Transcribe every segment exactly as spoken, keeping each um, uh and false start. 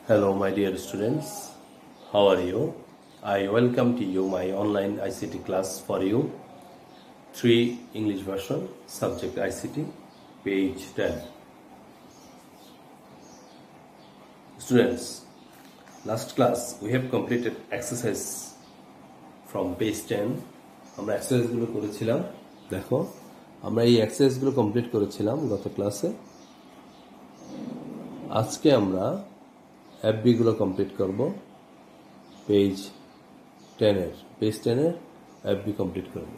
Hello, my dear students. How are you? I welcome to you my online I C T class for you. three English version, subject I C T, page ten. Students, last class we have completed exercise from page ten. আমরা এক্সারসাইজগুলো করেছিলাম। দেখো, আমরা এই এক্সারসাইজগুলো complete করেছিলাম গত ক্লাসে। আজকে আমরা এফবি গুলো কমপ্লিট করব। পেজ টেন এর পেজ টেন এর এফবি কমপ্লিট করব।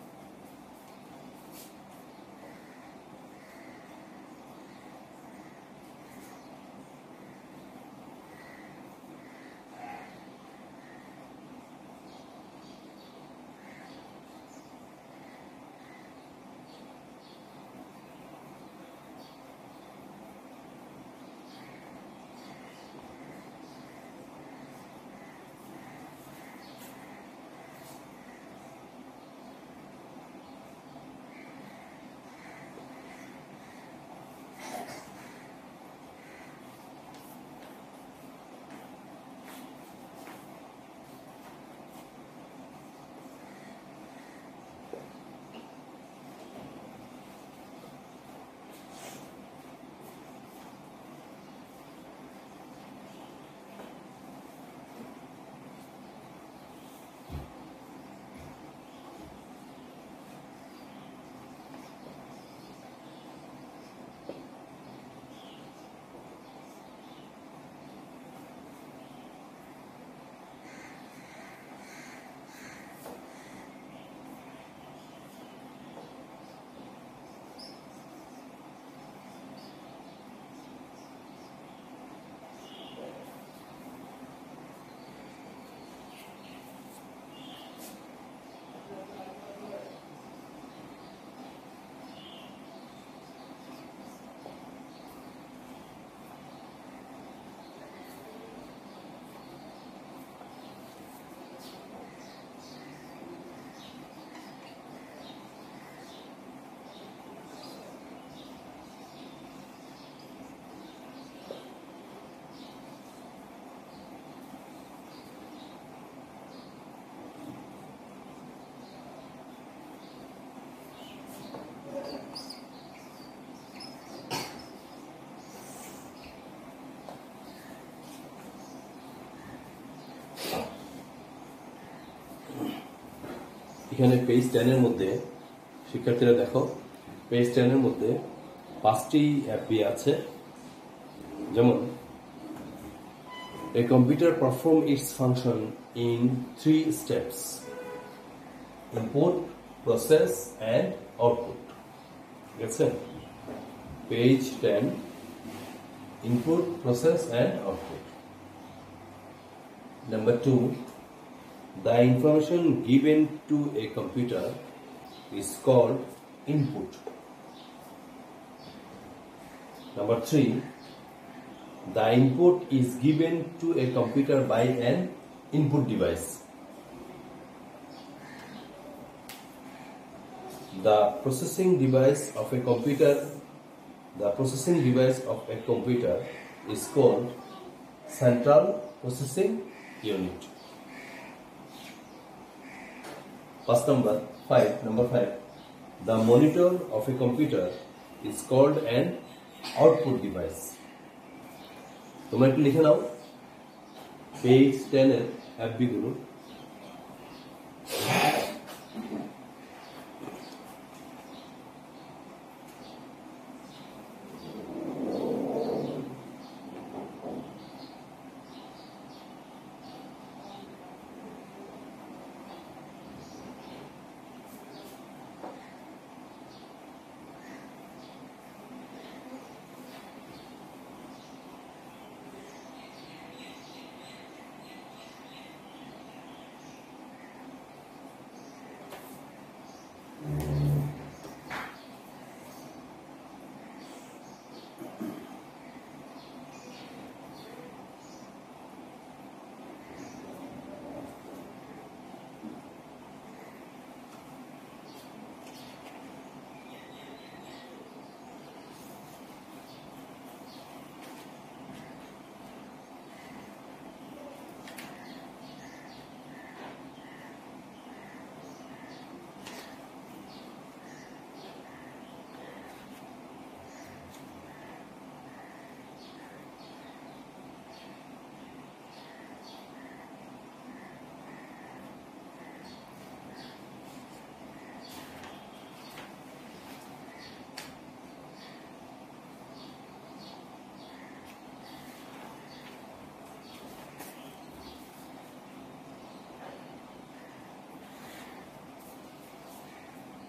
এখানে পেজ টেন এর মধ্যে শিক্ষার্থীরা দেখো, পেজ টেন এর মধ্যে পাঁচটি এফবি আছে। যেমন, a computer perform its function in three steps: input, process and output. দেখছেন, page ten, input, process and output. Number two, the information given to a computer is called input. Number three, the input is given to a computer by an input device. The processing device of a computer, the processing device of a computer is called central processing unit. First number five, number five, the monitor of a computer is called an output device. তোমরা একটু লিখে নাও page ten এর FB গুলো।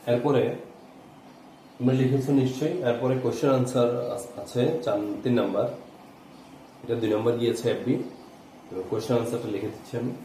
এরপরে তোমরা লিখেছো নিশ্চয়ই, এরপরে কোশ্চেন আনসার আছে চার তিন নাম্বার, এটা দুই নম্বর গিয়েছে এফবি। কোশ্চেন আনসারটা লিখে দিচ্ছি আমি।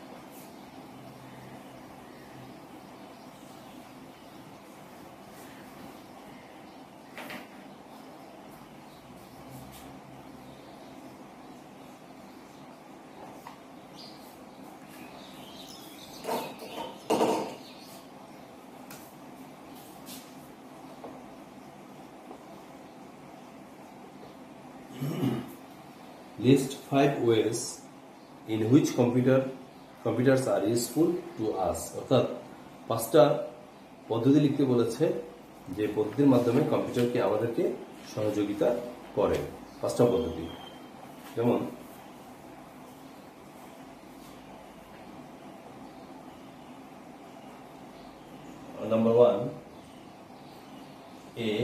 List five ways in which computer computers are useful to us. অর্থাৎ পাঁচটা পদ্ধতি লিখতে বলেছে যে পদ্ধতির মাধ্যমে কম্পিউটারকে আমাদেরকে সহযোগিতা করে। পাঁচটা পদ্ধতি, যেমন number one, a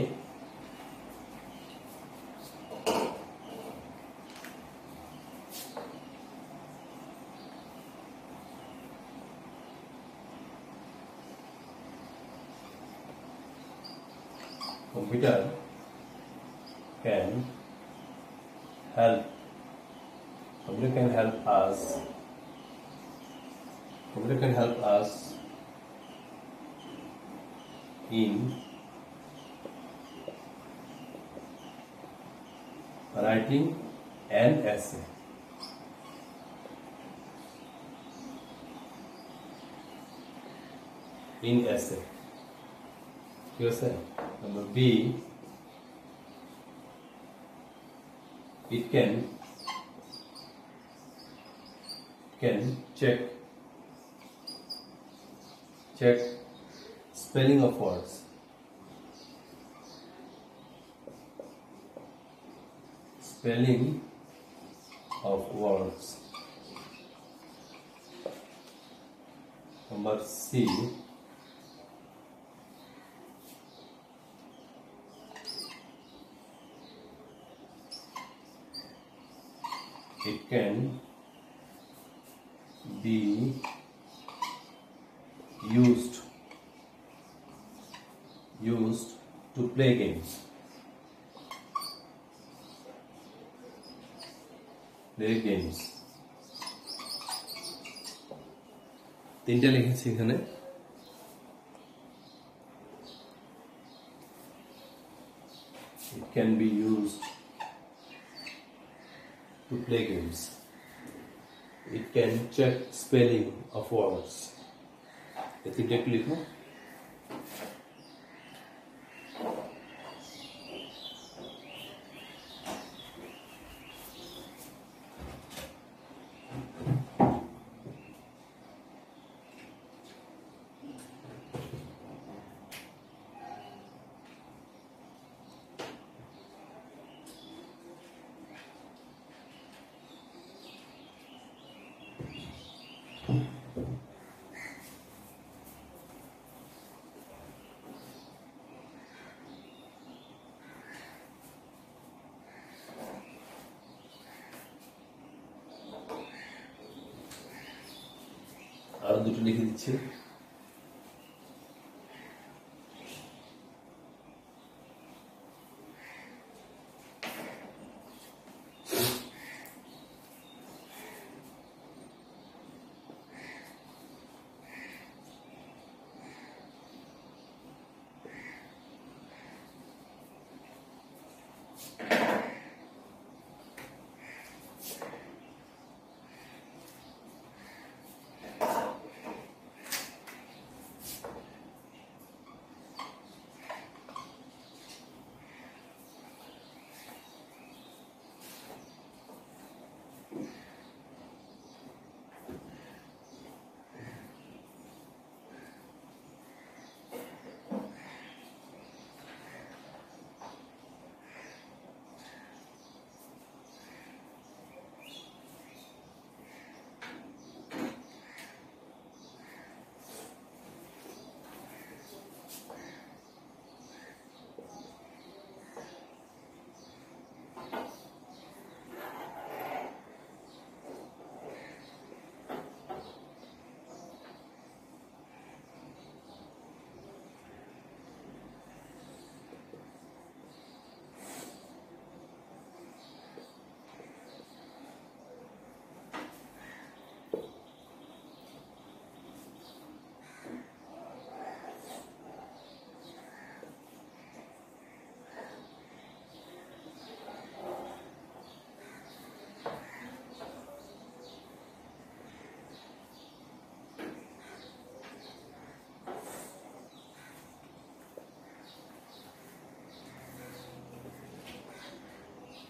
computer can help computer can help us computer can help us in writing an essay. In essay. ঠিক আছে? Number B, it can can check check spelling of words. Spelling of words. Number C, it can be used used to play games. Play games. তিনটা লিখেছি এখানে। It can be used to play games. It can check spelling of words. I think I click no? আর দুটো লিখে দিচ্ছি।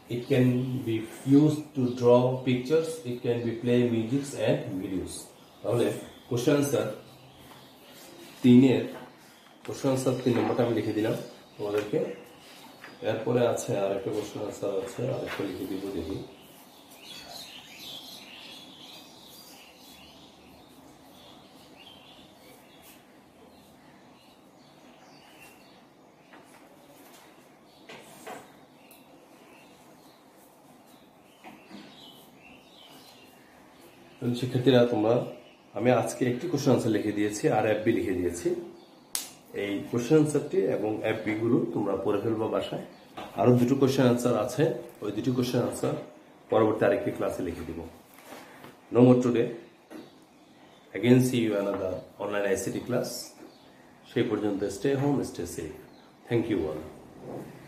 it can be used to draw pictures, it can be play music and videos. তাহলে question answer তিনের question answer তিন নম্বরটা আমি লিখে দিলাম তোমাদেরকে। এরপরে আছে আর একটা কোশ্চেন আনসার আছে, আরেকটা লিখে দিব, দেখি। শিক্ষার্থীরা তোমরা, আমি আজকে একটি কোশ্চেন আনসার লিখে দিয়েছি আর এফবি লিখে দিয়েছি। এই কোশ্চেন আনসারটি এবং এফবি গুলো তোমরা পড়ে ফেলবো বাসায়। আরো দুটো কোশ্চেন আনসার আছে, ওই দুটো কোশ্চেন আনসার পরবর্তী আরেকটি ক্লাসে লিখে দিব। No more today, again see you another online I C T class. সেই পর্যন্ত stay home, stay safe. Thank you all.